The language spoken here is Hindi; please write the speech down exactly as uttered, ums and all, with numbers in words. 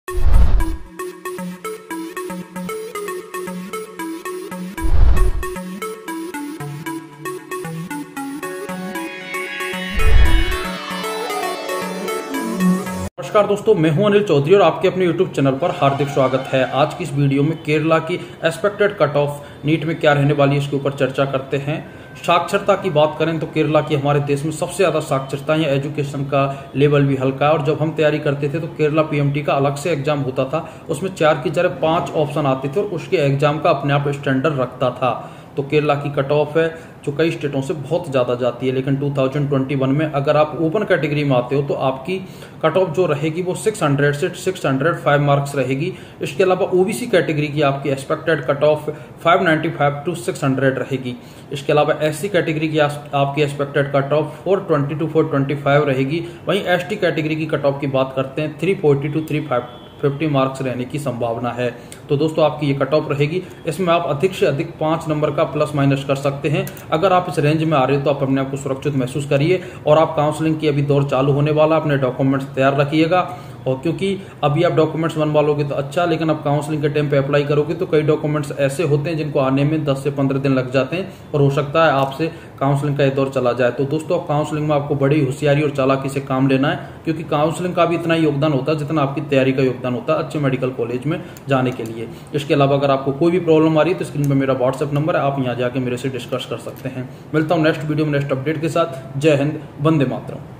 नमस्कार दोस्तों, मैं हूं अनिल चौधरी और आपके अपने यूट्यूब चैनल पर हार्दिक स्वागत है। आज की इस वीडियो में केरला की एक्सपेक्टेड कट ऑफ नीट में क्या रहने वाली है इसके ऊपर चर्चा करते हैं। साक्षरता की बात करें तो केरला की हमारे देश में सबसे ज्यादा साक्षरता है, एजुकेशन का लेवल भी हल्का है। और जब हम तैयारी करते थे तो केरला पीएमटी का अलग से एग्जाम होता था, उसमें चार की जगह पांच ऑप्शन आते थे और उसके एग्जाम का अपने आप स्टैंडर्ड रखता था। तो केरला की कट ऑफ है जो कई स्टेटों से बहुत ज़्यादा जाती है, लेकिन दो हज़ार इक्कीस में अगर आप ओपन कैटेगरी में आते हो तो आपकी कट ऑफ जो रहेगी वो छह सौ से छह सौ पाँच मार्क्स रहेगी। इसके अलावा ओबीसी कैटेगरी की आपकी एक्सपेक्टेड कट ऑफ पाँच सौ पचानवे टू छह सौ रहेगी। इसके अलावा एससी कैटेगरी की आपकी एक्सपेक्टेड कट ऑफ चार सौ बीस टू चार सौ पच्चीस रहेगी। वहीं एसटी कैटेगरी की कट ऑफ की बात करते हैं तीन सौ चालीस टू तीन सौ पचास मार्क्स रहने की संभावना है। तो दोस्तों आपकी ये कट ऑफ रहेगी, इसमें आप अधिक से अधिक पांच नंबर का प्लस माइनस कर सकते हैं। अगर आप इस रेंज में आ रहे हो तो आप अपने आप को सुरक्षित महसूस करिए। और आप काउंसलिंग की अभी दौर चालू होने वाला, अपने डॉक्यूमेंट्स तैयार रखिएगा। और क्योंकि अभी आप डॉक्यूमेंट्स बनवा लोगे तो अच्छा, लेकिन आप काउंसलिंग के टाइम पे अप्लाई करोगे तो कई डॉक्यूमेंट्स ऐसे होते हैं जिनको आने में दस से पंद्रह दिन लग जाते हैं और हो सकता है आपसे काउंसलिंग का ये दौर चला जाए। तो दोस्तों काउंसलिंग में आपको बड़ी होशियारी और चालाकी से काम लेना है, क्योंकि काउंसलिंग का भी इतना ही योगदान होता है जितना आपकी तैयारी का योगदान होता है अच्छे मेडिकल कॉलेज में जाने के लिए। इसके अलावा अगर आपको कोई भी प्रॉब्लम आ रही है तो स्क्रीन पर मेरा व्हाट्सएप नंबर है, आप यहाँ जाके मेरे से डिस्कस कर सकते हैं। मिलता हूँ नेक्स्ट वीडियो में नेक्स्ट अपडेट के साथ। जय हिंद, वंदे मातरम।